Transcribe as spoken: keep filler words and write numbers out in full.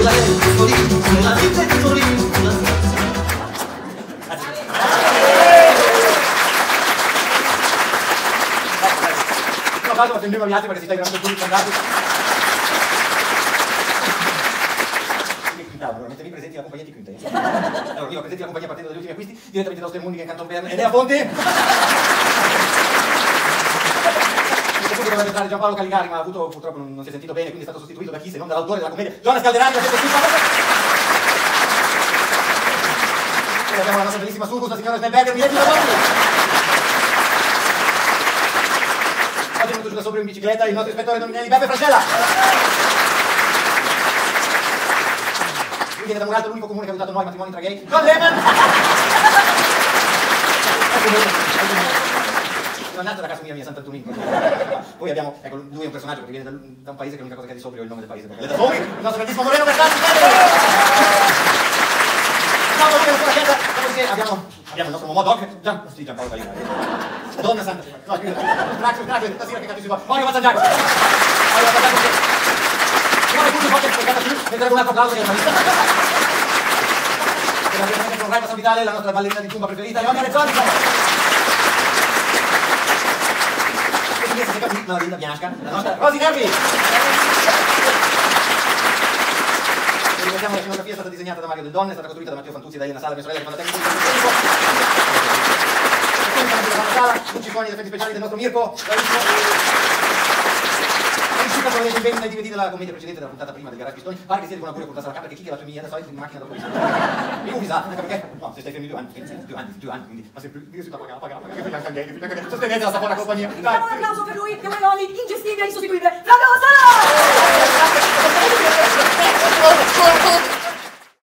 quella è il piccolino, sulla vita è piccolino, sulla vita. Vado a prendere gli altri perché si stai grabando tutti andati. Allora, mentre mi presenti la compagnia di Quinte. Allora, io presenti la compagnia partendo dagli ultimi acquisti direttamente da Ostermundigen in Canton Bern e Nea Fonte. Questo punto dovrebbe entrare Giampaolo Caligari, ma ha avuto, purtroppo non, non si è sentito bene, quindi è stato sostituito da chi se non dall'autore della commedia Giovanna Scalderani. E abbiamo la nostra bellissima Surgus, la signora Snellberger, mi levi la voce. Oggi è venuto giù da sopra in bicicletta il nostro ispettore Dominelli Beppe Francella. Lui viene da Muralto, l'unico comune che ha aiutato noi matrimoni tra gay. John Lehman! Sono nato da casa mia, mia Sant'Antonino. Poi abbiamo, ecco, lui è un personaggio perché viene da, da un paese che l'unica cosa che ha di sobrio è il nome del paese. Perché è da Somi, il nostro bellissimo Moreno Bertazzi. No, poi ancora chiesa, dopodiché abbiamo, abbiamo il nostro Momodoc, Gian, sì, Giampaolo Caligari. Donna Santa, no, scusa, Trax, Trax, stasera che cazzo si fa? Mario Mazzagiaco! Mario Mazzagiaco che... Siamo tutti un po' che è spiegata più, mentre un altro applauso che è una vista. E la presidente con Raiva San Vitale, la nostra ballerina di tumba preferita, Ionia Rezzoni. E quindi si capì, la linda bianca, la nostra Rosy Nervi. Ricordiamo che la scenografia è stata disegnata da Mario Del Donne, è stata costruita da Matteo Fantuzzi e da Elena Sala, mia sorella che fa la tecnica di sala, luci, suoni ed effetti speciali del nostro Mirko. È riuscita con le impegni nei D V D della commedia precedente, della puntata prima del Garage Pistoni. Pare che sia di buona pure portarsi alla capra, che chi che la tua mia adesso è in macchina dopo visto. E un disastro, anche perché, no, se stai fermi due anni, due anni, due anni, quindi, ma sempre più, io si sta pagando, pagando, pagando, pagando, pagando, pagando, sostenete la sapona compagnia. Facciamo un applauso per lui, che vuole ingestibile e insostituibile, Flavio Sala!